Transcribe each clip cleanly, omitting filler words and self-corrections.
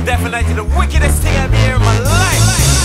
Definitely the wickedest thing I've ever in my life.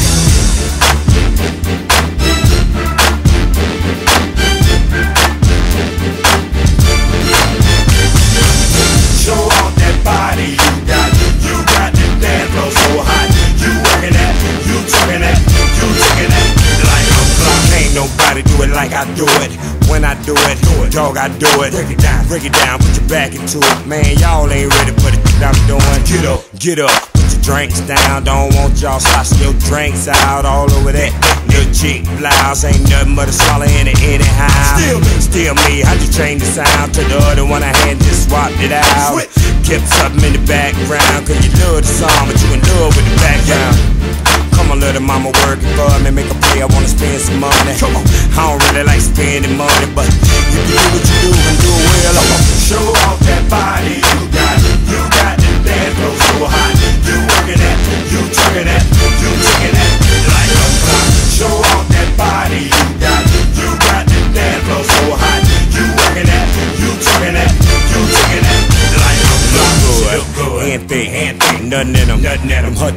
Show off that body you got the dance floor so hot. You working that, you talking that, you taking that like a clock. Ain't nobody do it like I do it. When I do it, dog, I do it. Break it down, put your back into it. Man, y'all ain't ready for the shit I'm doing. Get up, put your drinks down. Don't want y'all sloshing your drinks out all over that. Your chick blouse ain't nothing but a swallow in it anyhow. Still me, I just changed the sound to the other one I had, just swapped it out. Kept something in the background, cause you love the song, but you in love with the background. Come on, little mama, working for me, make a play, I wanna spend some money. Come on, I don't really like spending money, but if you do what you do and do it well, I'm gonna show off that body you got the dance floor so hot. You working that, you twerking that, you taking that like a clock. Show off that body you got the dance floor so hot. You working that, you twerking that, you taking that like a clock. Look good, and thick, nothing in them, them hut.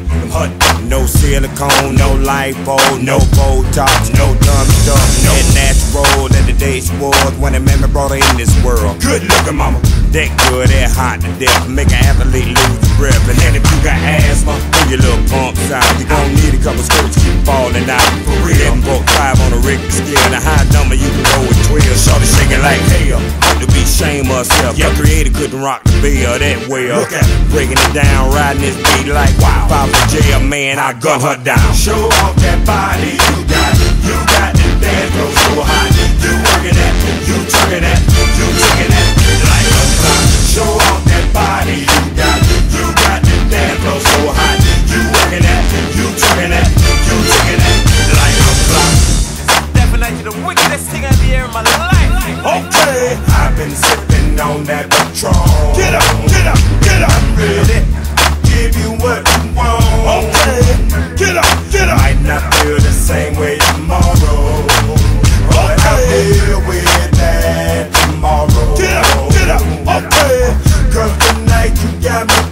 No silicone, no lipo, no Botox, no dumb stuff, no natural that the days was when a man brought her in this world. Good looking mama, that good, that hot to death, make an athlete lose the breath. And then if you got asthma, pull your little pumps out. You gon' need a couple skirts, keep falling out. For real, I'm broke 5 on a Richter scale. The high number you can go with 12. Shorty shaking like hell, ought to be ashamed of herself. Your creator couldn't rock the bill that well. Breaking it down, riding this beat like wow. If I was jail, man, I gun her down. Show off that body you got the dance floor so hot. You working that, you twerking that, you taking that like a clock. Show off that body you got the dance floor so hot. You working that, you twerking that, you taking that like a clock. Definitely the wickedest thing I've ever in my life. Okay, I've been sipping on that Patron. Get up, I'm ready. Give you what you want. Okay, get up. Might not feel the same way tomorrow, but I feel with that tomorrow. Get up. Okay, 'cause tonight you got me